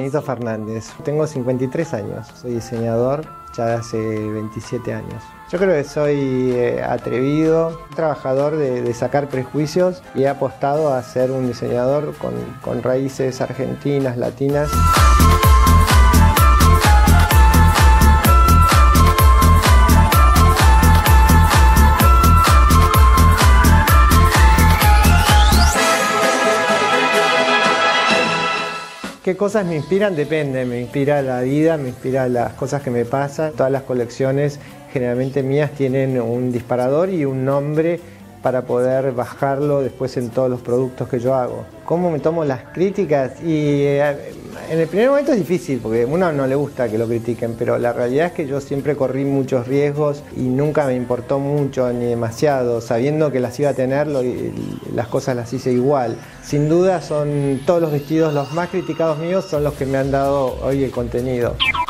Benito Fernández. Tengo 53 años, soy diseñador ya hace 27 años. Yo creo que soy atrevido, trabajador de sacar prejuicios y he apostado a ser un diseñador con raíces argentinas, latinas. ¿Qué cosas me inspiran? Depende, me inspira la vida, me inspira las cosas que me pasan. Todas las colecciones generalmente mías tienen un disparador y un nombre para poder bajarlo después en todos los productos que yo hago. ¿Cómo me tomo las críticas? Y en el primer momento es difícil porque a uno no le gusta que lo critiquen, pero la realidad es que yo siempre corrí muchos riesgos y nunca me importó mucho ni demasiado, sabiendo que las iba a tener, las cosas las hice igual. Sin duda son todos los vestidos, los más criticados míos son los que me han dado hoy el contenido.